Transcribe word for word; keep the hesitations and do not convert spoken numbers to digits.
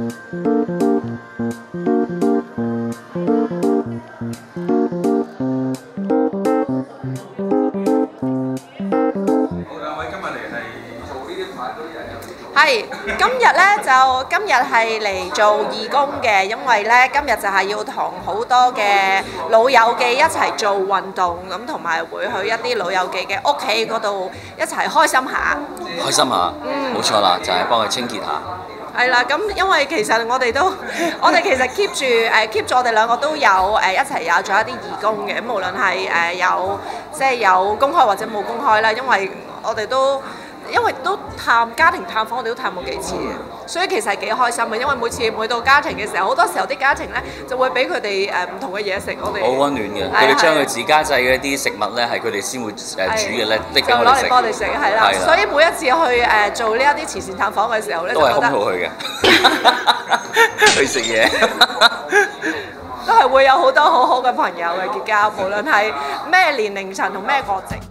係，今日咧就今日係嚟做義工嘅，因為咧今日就係要同好多嘅老友記一齊做運動，咁同埋會去一啲老友記嘅屋企嗰度一齊開心下。 開心下， 嗯， 冇錯啦，就係幫佢清潔下。 係啦，咁因為其實我哋都，我哋其實 keep 住誒 keep 住我哋兩個都有誒一齊有做一啲義工嘅，咁無論係誒有即係有公開或者冇公開啦，因為我哋都。因為都探家庭探訪，我哋都探過幾次嘅，所以其實係幾開心嘅。因為每次每到家庭嘅時候，好多時候啲家庭咧就會俾佢哋誒唔同嘅嘢食，我哋好溫暖嘅。佢哋將佢自家製嘅一啲食物咧，係佢哋先會誒煮嘅咧，拎俾我哋食。就攞嚟幫我哋食，係啦。所以每一次去誒做呢一啲慈善探訪嘅時候咧， 都係空肚去嘅，去食嘢。 都係會有好多好好嘅朋友嘅結交，無論係咩年齡層同咩國籍。